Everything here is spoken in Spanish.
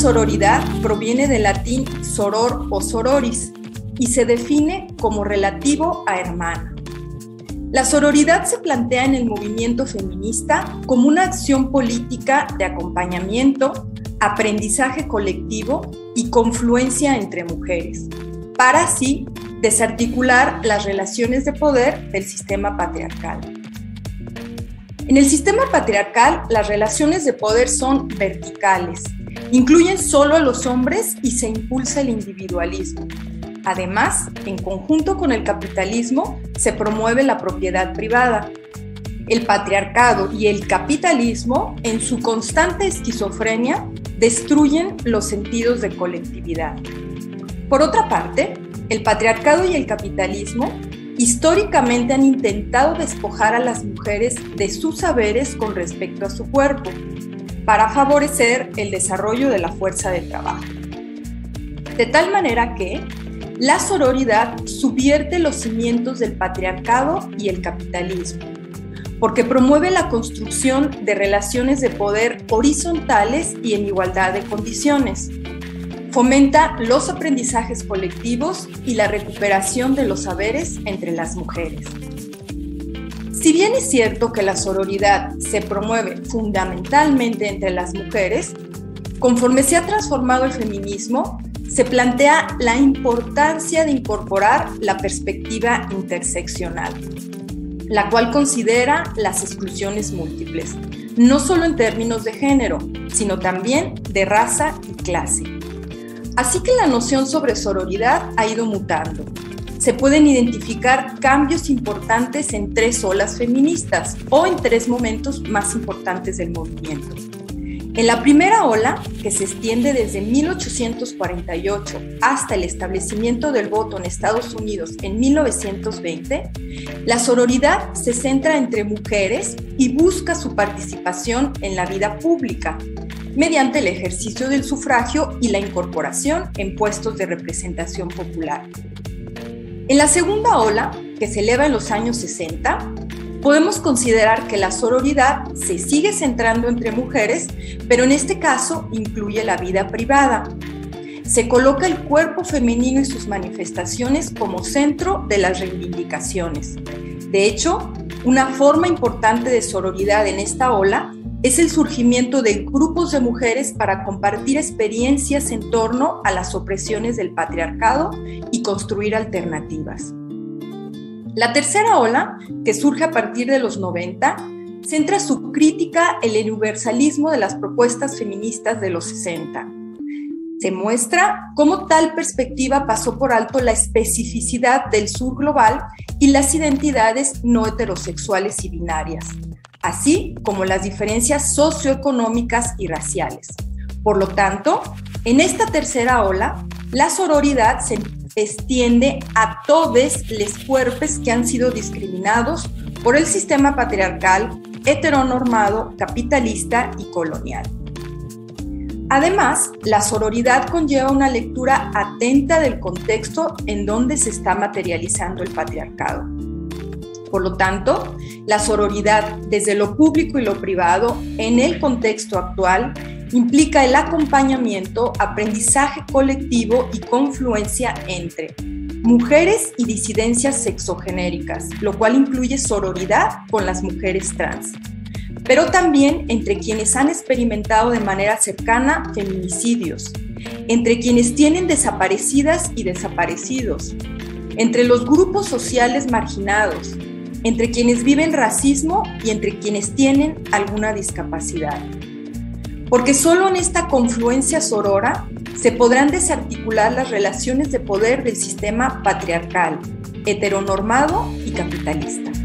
sororidad proviene del latín soror o sororis y se define como relativo a hermana. La sororidad se plantea en el movimiento feminista como una acción política de acompañamiento, aprendizaje colectivo y confluencia entre mujeres, para así desarticular las relaciones de poder del sistema patriarcal. En el sistema patriarcal, las relaciones de poder son verticales, incluyen solo a los hombres y se impulsa el individualismo. Además, en conjunto con el capitalismo, se promueve la propiedad privada. El patriarcado y el capitalismo, en su constante esquizofrenia, destruyen los sentidos de colectividad. Por otra parte, el patriarcado y el capitalismo históricamente han intentado despojar a las mujeres de sus saberes con respecto a su cuerpo, para favorecer el desarrollo de la fuerza de trabajo. De tal manera que la sororidad subvierte los cimientos del patriarcado y el capitalismo, porque promueve la construcción de relaciones de poder horizontales y en igualdad de condiciones. Fomenta los aprendizajes colectivos y la recuperación de los saberes entre las mujeres. Si bien es cierto que la sororidad se promueve fundamentalmente entre las mujeres, conforme se ha transformado el feminismo, se plantea la importancia de incorporar la perspectiva interseccional, la cual considera las exclusiones múltiples, no solo en términos de género, sino también de raza y clase. Así que la noción sobre sororidad ha ido mutando. Se pueden identificar cambios importantes en 3 olas feministas o en 3 momentos más importantes del movimiento. En la primera ola, que se extiende desde 1848 hasta el establecimiento del voto en Estados Unidos en 1920, la sororidad se centra entre mujeres y busca su participación en la vida pública, mediante el ejercicio del sufragio y la incorporación en puestos de representación popular. En la segunda ola, que se eleva en los años 60, podemos considerar que la sororidad se sigue centrando entre mujeres, pero en este caso incluye la vida privada. Se coloca el cuerpo femenino y sus manifestaciones como centro de las reivindicaciones. De hecho, una forma importante de sororidad en esta ola es el surgimiento de grupos de mujeres para compartir experiencias en torno a las opresiones del patriarcado y construir alternativas. La tercera ola, que surge a partir de los 90, centra su crítica en el universalismo de las propuestas feministas de los 60. Se muestra cómo tal perspectiva pasó por alto la especificidad del sur global y las identidades no heterosexuales y binarias, así como las diferencias socioeconómicas y raciales. Por lo tanto, en esta tercera ola, la sororidad se extiende a todos los cuerpos que han sido discriminados por el sistema patriarcal, heteronormado, capitalista y colonial. Además, la sororidad conlleva una lectura atenta del contexto en donde se está materializando el patriarcado. Por lo tanto, la sororidad desde lo público y lo privado en el contexto actual implica el acompañamiento, aprendizaje colectivo y confluencia entre mujeres y disidencias sexogenéricas, lo cual incluye sororidad con las mujeres trans, pero también entre quienes han experimentado de manera cercana feminicidios, entre quienes tienen desaparecidas y desaparecidos, entre los grupos sociales marginados, entre quienes viven racismo y entre quienes tienen alguna discapacidad. Porque solo en esta confluencia sorora se podrán desarticular las relaciones de poder del sistema patriarcal, heteronormado y capitalista.